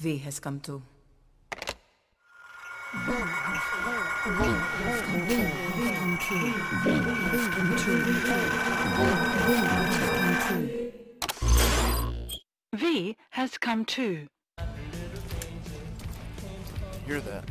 V has come to. V has come to. Hear that?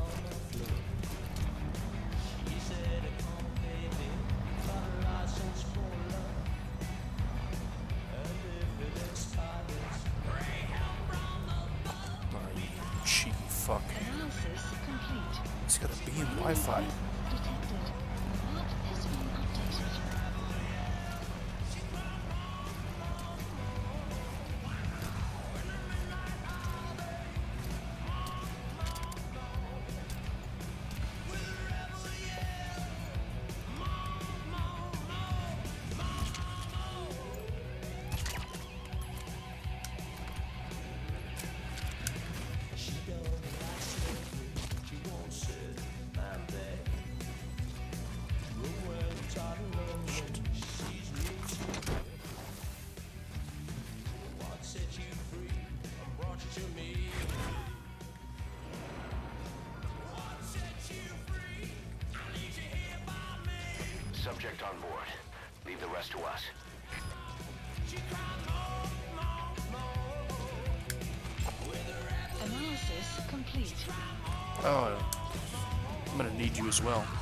Oh, you cheeky fuck. Analysis complete. It's gotta be in Wi-Fi. Detected. Map has been updated. Subject on board. Leave the rest to us. Analysis complete. Oh, I'm gonna need you as well.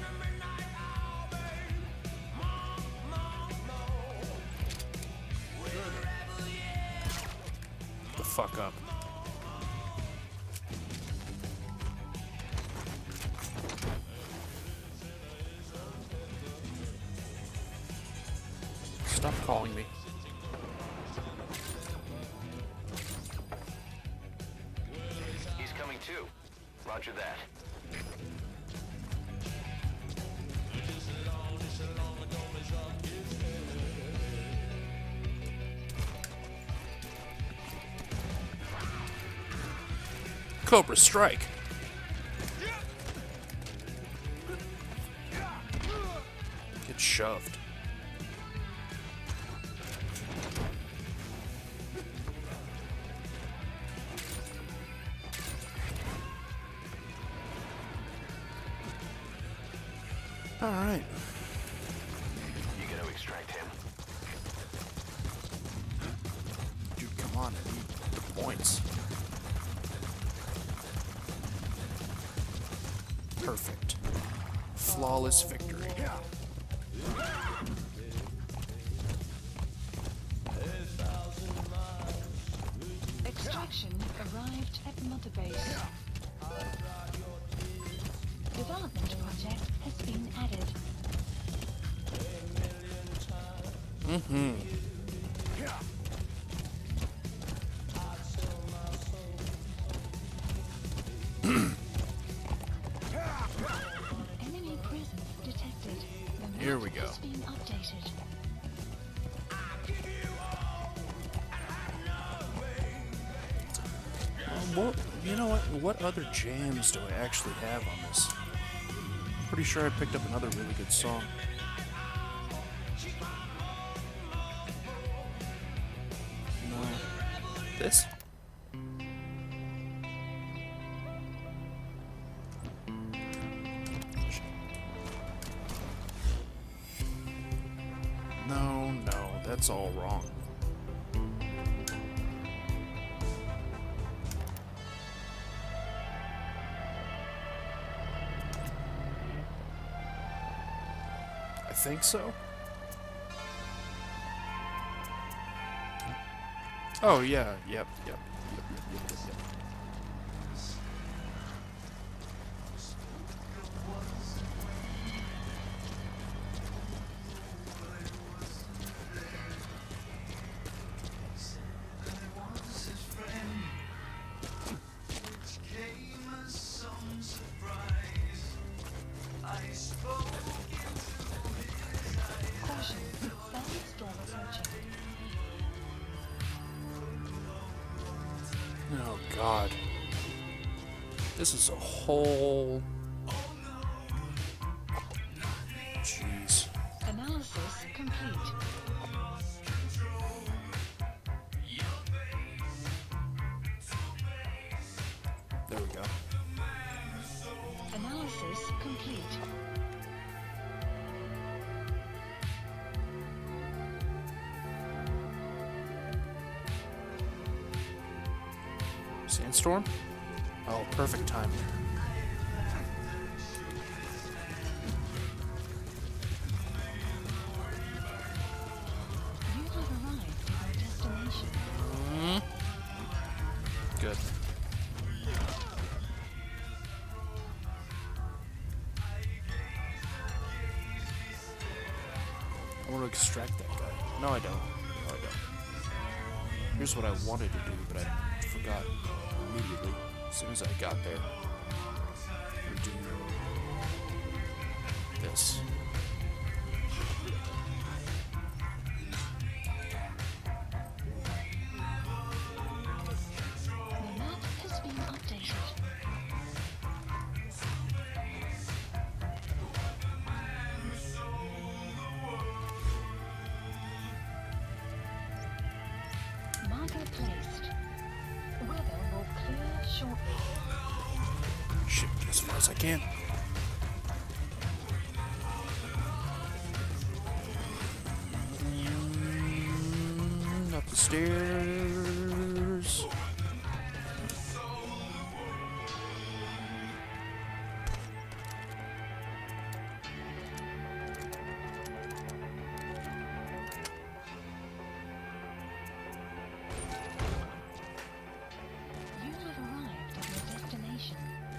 The fuck up. Stop calling me. He's coming too. Roger that. Cobra strike. Get shoved. All right. You gonna extract him? Dude, come on. I need the points. Perfect. Flawless victory. Extraction arrived at Mother Base. Development project has been added. Mm-hmm. Enemy presence detected. The Here map we go. has been updated. Well, you know what? What other jams do I actually have on this? Pretty sure I picked up another really good song. No. This? No, that's all wrong. I think so. Oh yeah, yep. Caution. Sandstorm approaching. Oh god. This is a whole... Jeez. Analysis complete. There we go. Analysis complete. Sandstorm? Oh, perfect time. You have arrived at your destination. Good. I want to extract that guy. No, I don't. No, I don't. Here's what I wanted to do, but I forgot immediately as soon as I got there. We do this. The map has been updated. Marker placed. Weather will clear shortly. Shit, get as far as I can. Up the stairs. You have arrived at your destination.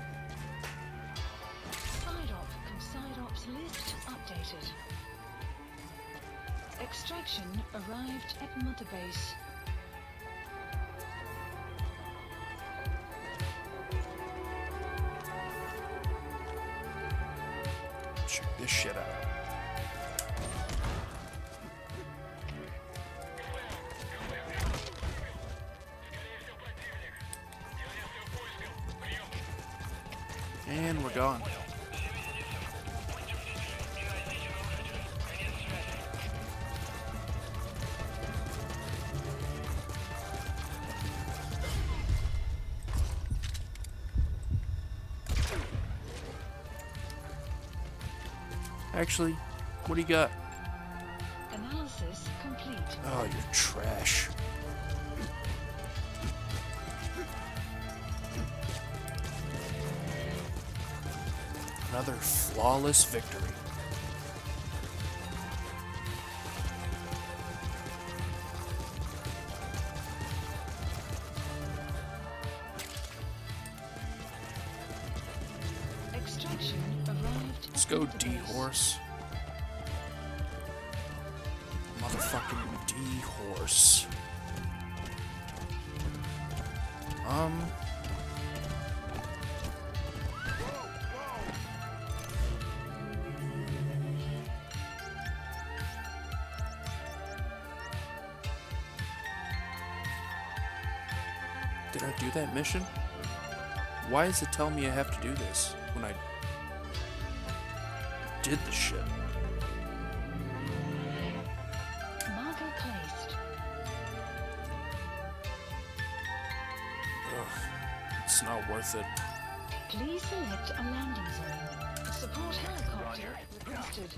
Side-ops list updated. Extraction arrived at Mother Base. Check this shit out. And we're gone. Actually, what do you got? Analysis complete. Oh, you're trash. Another flawless victory. Extraction arrived. Let's go, D-Horse. Motherfucking D-Horse. Did I do that mission? Why is it telling me I have to do this when I did the shit? Marker placed. Ugh, it's not worth it. Please select a landing zone. Support helicopter requested.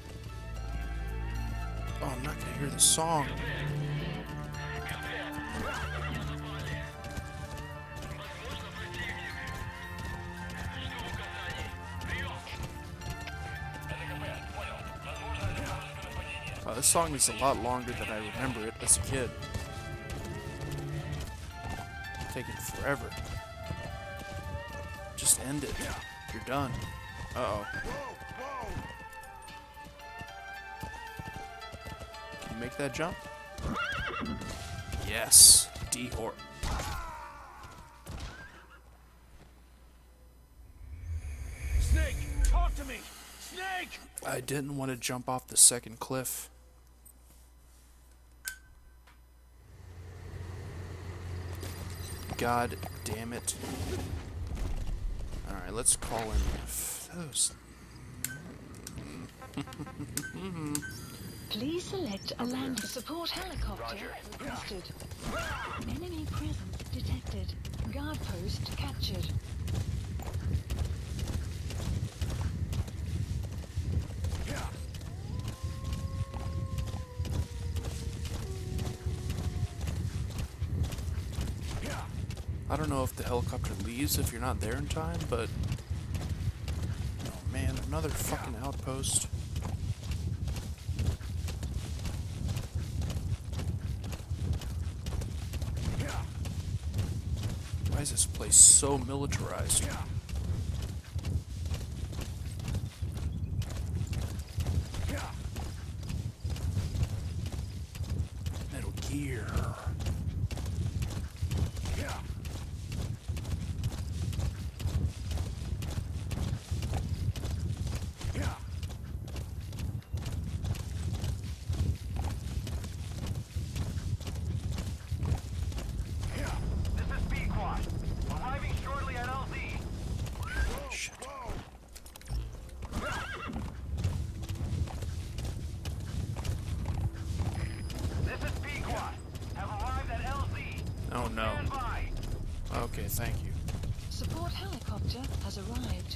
Oh, I'm not gonna hear the song. This song is a lot longer than I remember it as a kid. Taking forever. Just end it. You're done. Uh-oh. Can you make that jump? Yes. D-Horse. Snake, talk to me! Snake! I didn't want to jump off the second cliff. God damn it. Alright, let's call in those. Please select a landing. Support helicopter requested. Enemy present. detected. Guard post captured. I don't know if the helicopter leaves if you're not there in time, but... Oh man, another fucking outpost. Why is this place so militarized? Metal Gear. Shit. Oh no. Okay, thank you. Support helicopter has arrived.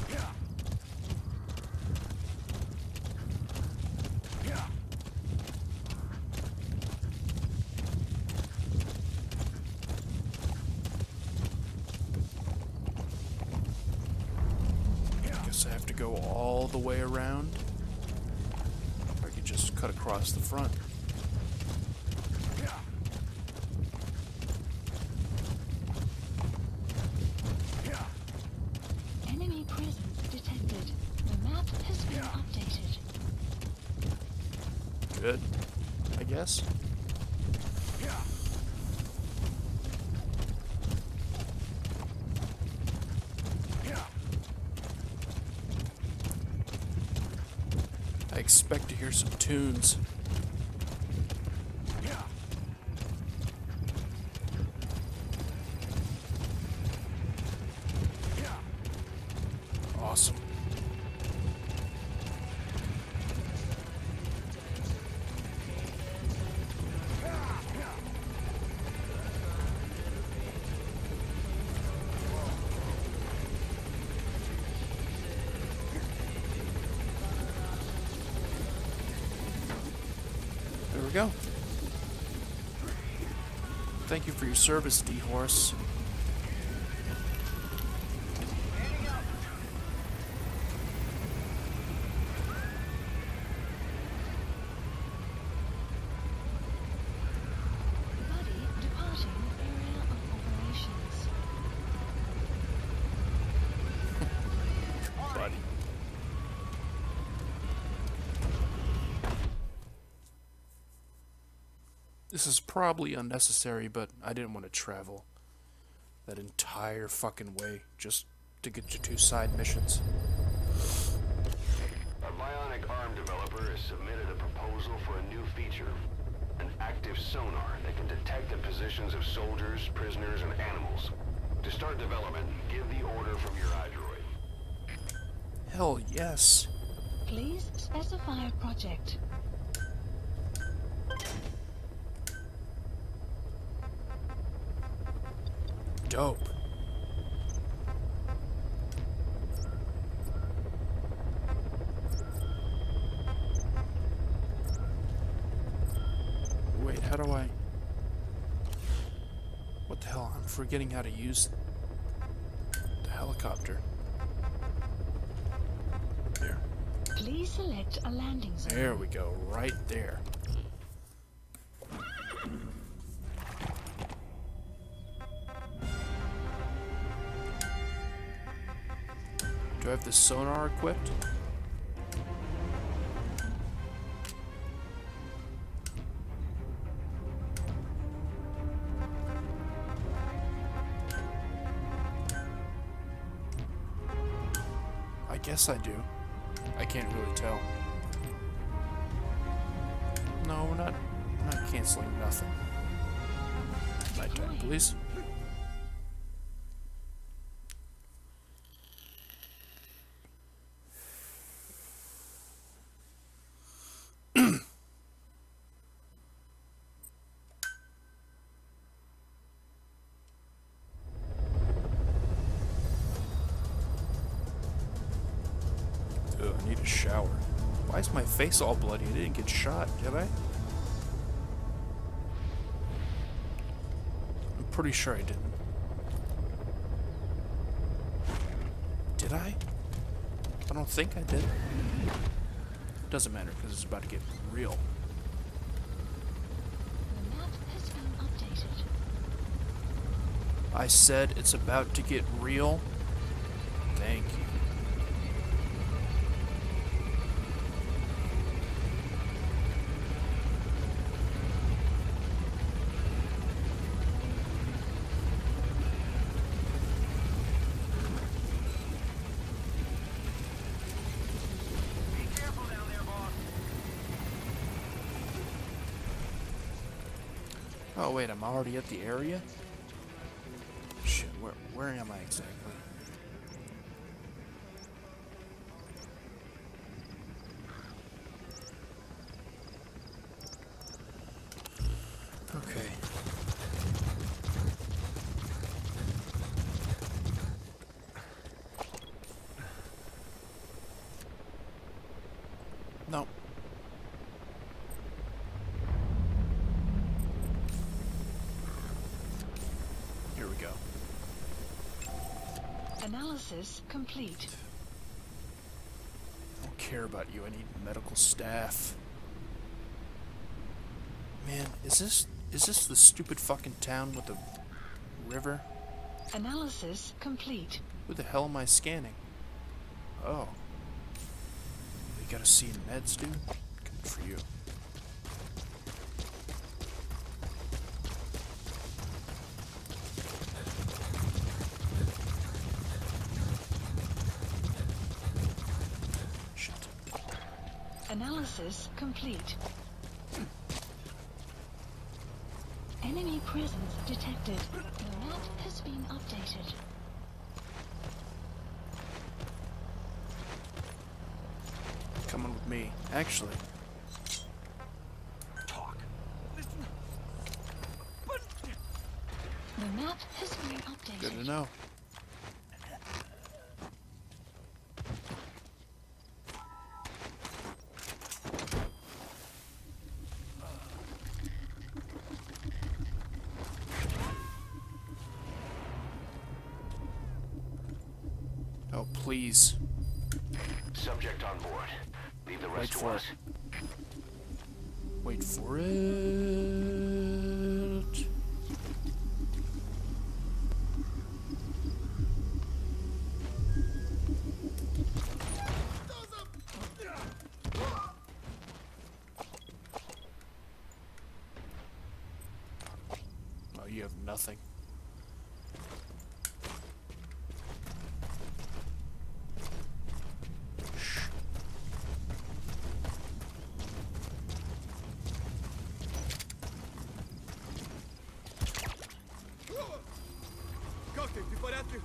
Guess I have to go all the way around. Or I could just cut across the front. Enemy presence detected. The map has been updated. Good, I guess. I expect to hear some tunes. Awesome. There we go. Thank you for your service, D-Horse. Buddy departing area of operations. Buddy. This is probably unnecessary, but I didn't want to travel that entire fucking way just to get to 2 side missions. Our bionic arm developer has submitted a proposal for a new feature. An active sonar that can detect the positions of soldiers, prisoners, and animals. To start development, give the order from your iDroid. Hell yes. Please specify a project. Dope. Wait, how do I... What the hell? I'm forgetting how to use the helicopter. There. Please select a landing zone. There we go. Right there. Do I have the sonar equipped? I guess I do. I can't really tell. No, we're not canceling nothing. Nighttime, please. a shower. Why is my face all bloody? I didn't get shot, did I? I'm pretty sure I didn't. Did I? I don't think I did. Doesn't matter, because it's about to get real. The map has been updated. I said it's about to get real. Thank you. Oh wait, I'm already at the area? Shit, where am I exactly? Okay. No. Here we go. Analysis complete. I don't care about you. I need medical staff. Man, is this the stupid fucking town with the river? Analysis complete. Who the hell am I scanning? Oh. You gotta see meds, dude? Good for you. Shit. Analysis complete. Enemy presence detected. The map has been updated. Coming with me. Actually, Talk. Listen. But The map has been updated. good to know. Oh, please. Subject on board. Leave the Wait rest to for us. it. Wait for it. Oh, you have nothing. как ты? Ты в порядке?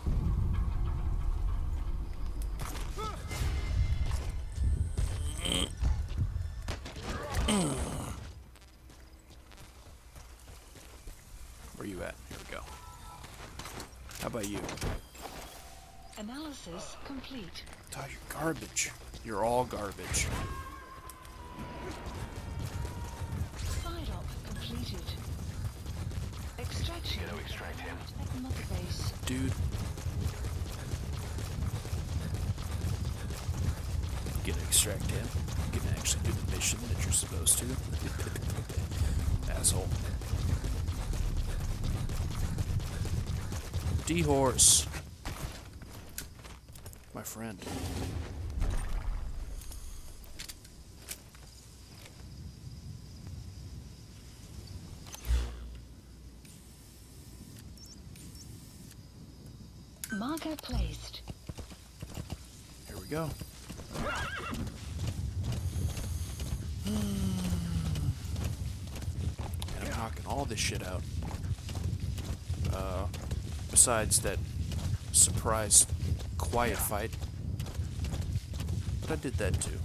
Where you at? Here we go. How about you? Analysis complete. Oh, you're garbage. You're all garbage. Fire-up completed. Extraction. Gonna extract him. At mother base. Dude. You gonna extract him? You gonna actually do the mission that you're supposed to? Asshole. D-horse. My friend. Marker placed. Here we go. And I'm knocking all this shit out. Besides that surprise quiet fight. But I did that too.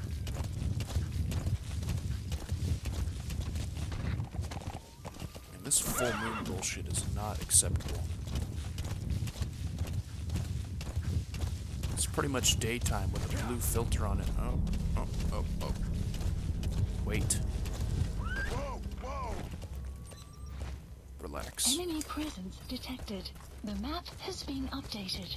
And this full moon bullshit is not acceptable. It's pretty much daytime with a blue filter on it. Oh. Wait. Relax. Enemy presence detected. The map has been updated.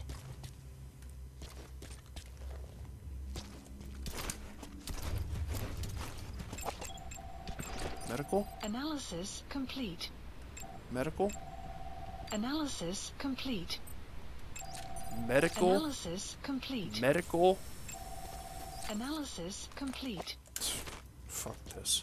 Medical? Analysis complete. Medical? Analysis complete. Medical? Analysis complete. Medical? Analysis complete. Fuck this.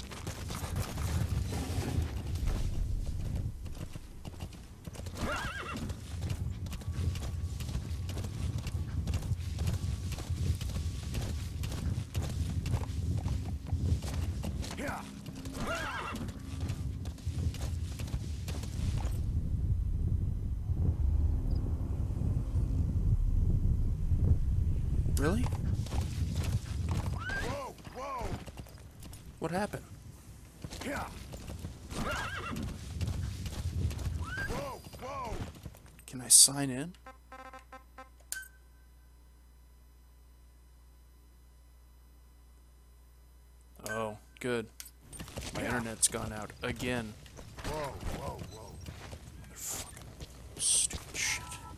Really? Whoa! What happened? Yeah. Whoa! Can I sign in? Oh, good. My internet's gone out again. Whoa! Fucking stupid shit.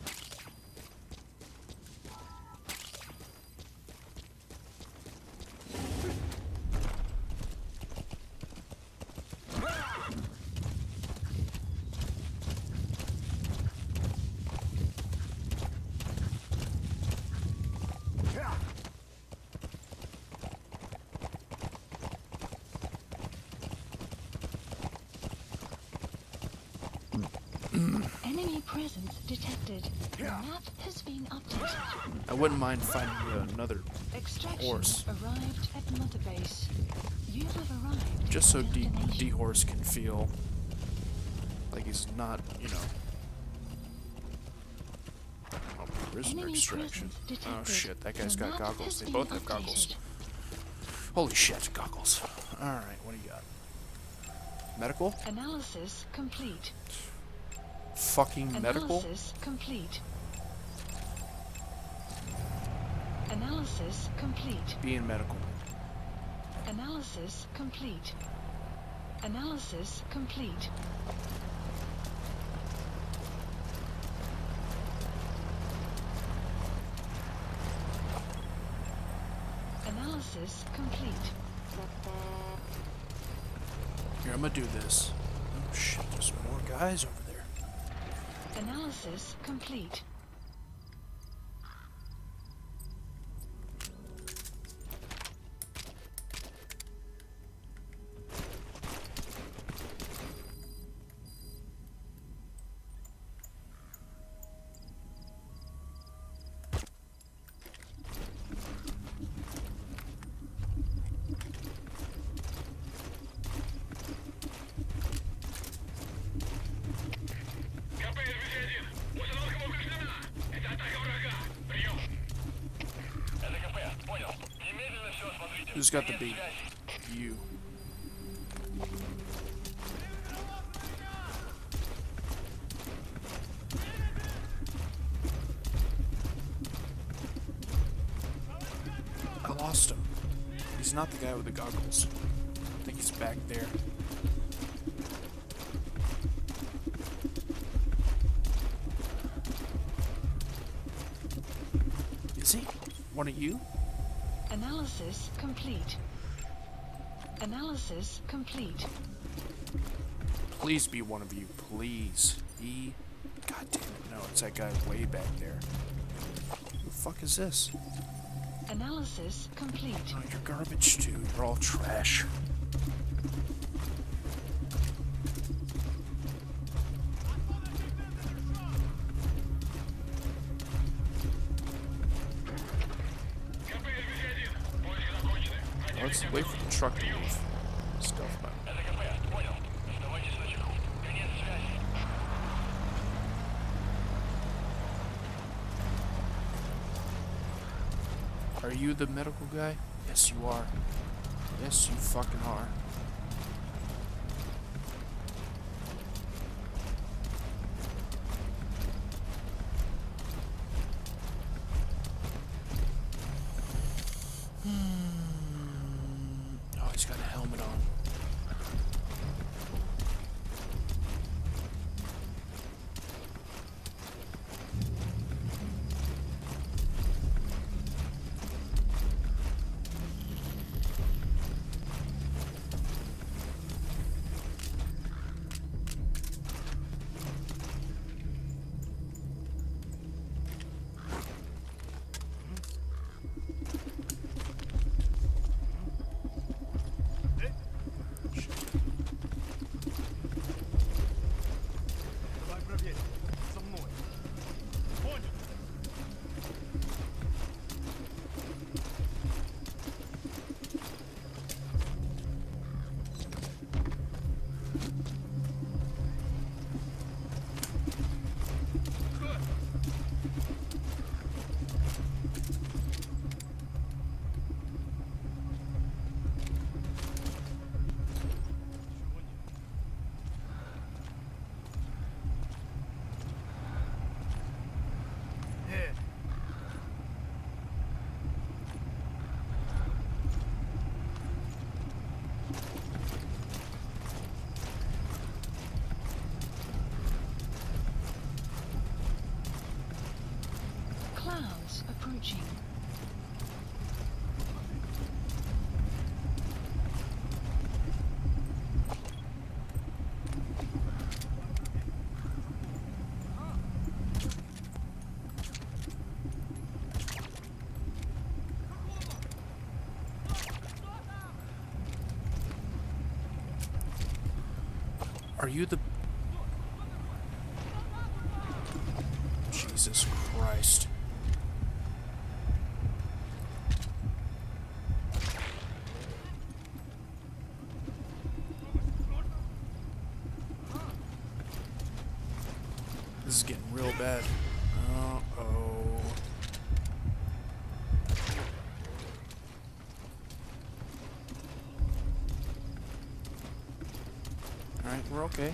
Enemy presence detected. The map has been updated. I wouldn't mind finding another Extraction horse. arrived at Mother Base. You have arrived. Just so at destination. D-Horse can feel like he's not, you know. Oh, prisoner Enemy extraction. presence detected. Oh shit, that guy's The got map goggles. has They been both have goggles. updated. Holy shit, goggles. Alright, what do you got? Medical? Analysis complete. Fucking medical? Analysis complete. Analysis complete. Being medical. Analysis complete. Analysis complete. Analysis complete. Here, I'm gonna do this. Oh shit, there's more guys over there. Analysis complete. Who's got the beat? You. I lost him. He's not the guy with the goggles. I think he's back there. Is he? One of you? Analysis complete. Analysis complete. Please be one of you, please. God damn it, no, it's that guy way back there. Who the fuck is this? Analysis complete. Oh, you're garbage too. You're all trash. Let's wait for the truck to move. Stealth mode. Are you the medical guy? Yes, you are. Yes, you fucking are. Clouds approaching. Are you the... Jesus Christ. This is getting real bad. Uh-oh. Alright, we're okay.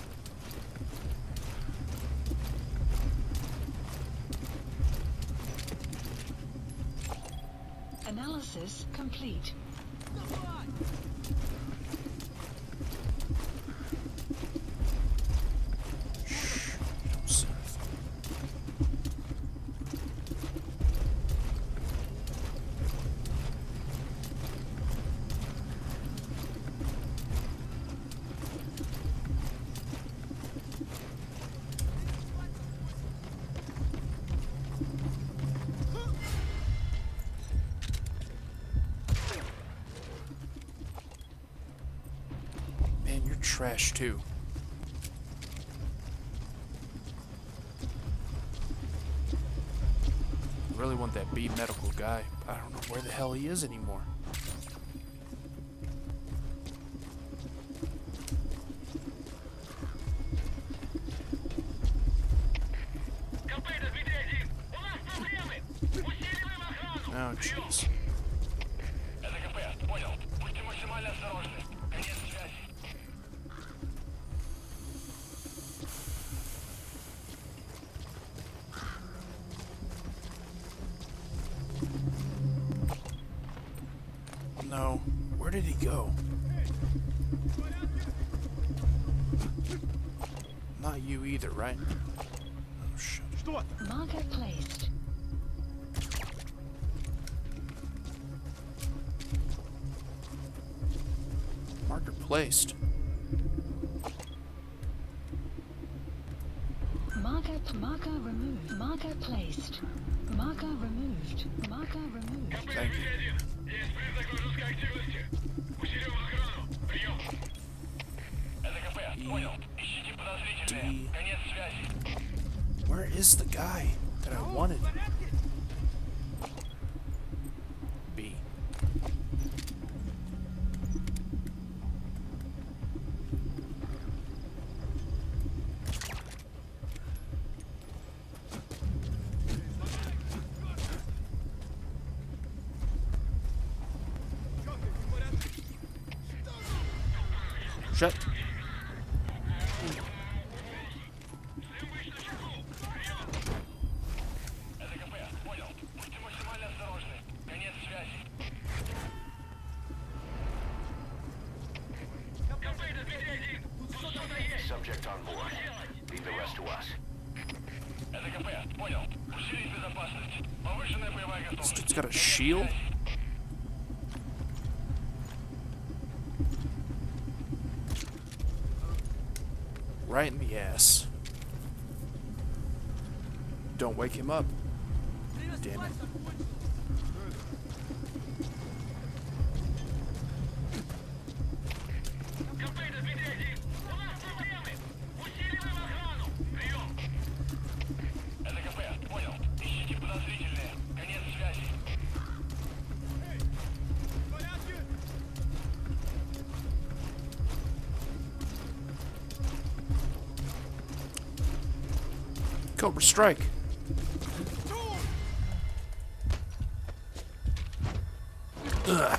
Analysis complete. Shh. Don't say anything. Man, you're trash too. I really want that B medical guy. I don't know where the hell he is anymore. Oh, jeez. No. Where did he go? Not you either, right? Oh, shit. Marker placed. Marker placed. Marker removed. Marker placed. Marker removed. Marker removed. Thank you. D. Where is the guy that I wanted? B. Shut. Subject on board. Leave the rest to us. This dude's got a shield? Right in the ass. Don't wake him up. Damn it. Cobra strike. Ugh. Alright,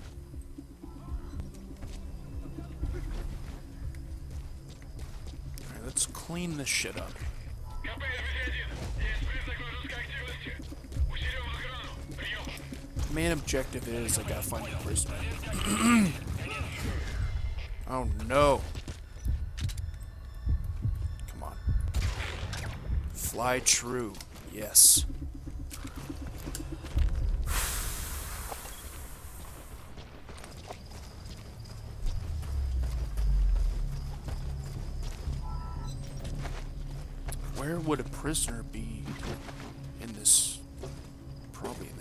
let's clean this shit up. Main objective is I gotta find a prisoner. Oh no. Come on. Fly true. Yes. Where would a prisoner be in this? Probably in